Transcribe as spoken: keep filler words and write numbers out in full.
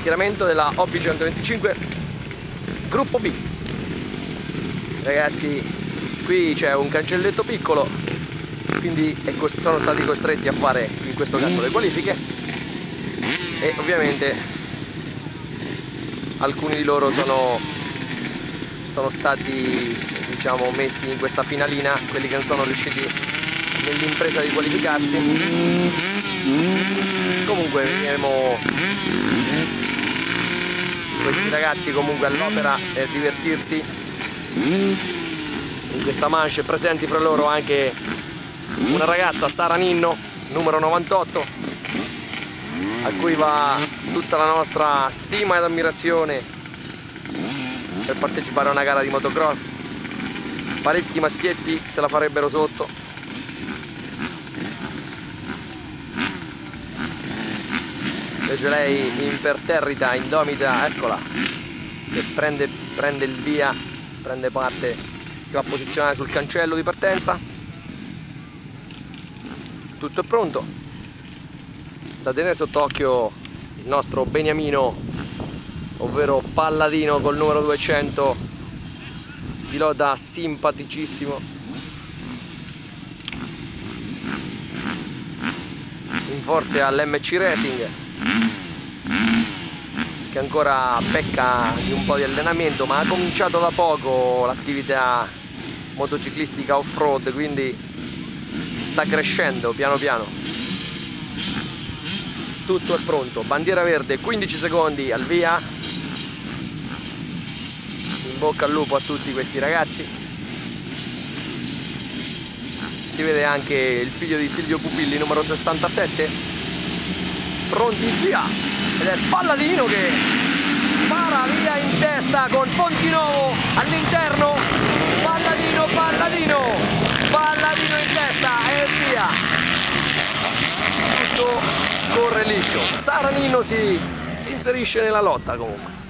schieramento della O P centoventicinque gruppo B. Ragazzi, qui c'è un cancelletto piccolo, quindi sono stati costretti a fare in questo caso le qualifiche e ovviamente alcuni di loro sono, sono stati, diciamo, messi in questa finalina, quelli che non sono riusciti nell'impresa di qualificarsi. Comunque vediamo questi ragazzi comunque all'opera per divertirsi in questa manche. Presenti fra loro anche una ragazza, Sara Ninno, numero novantotto, a cui va tutta la nostra stima ed ammirazione per partecipare a una gara di motocross. Parecchi maschietti se la farebbero sotto. Invece lei imperterrita, indomita, eccola, che prende, prende il via, prende parte, si va a posizionare sul cancello di partenza. Tutto è pronto. Da tenere sott'occhio il nostro beniamino, ovvero Palladino col numero duecento, pilota simpaticissimo, in forze all'M C Racing, che ancora becca di un po' di allenamento, ma ha cominciato da poco l'attività motociclistica off-road, quindi sta crescendo piano piano. Tutto è pronto, bandiera verde, quindici secondi al via. In bocca al lupo a tutti questi ragazzi. Si vede anche il figlio di Silvio Pupilli, numero sessantasette, pronti via, ed è Palladino che para via in testa con Fontinovo all'interno. Palladino, Palladino, Palladino in testa e via. Tutto scorre liscio. Sara Ninno si, si inserisce nella lotta comunque.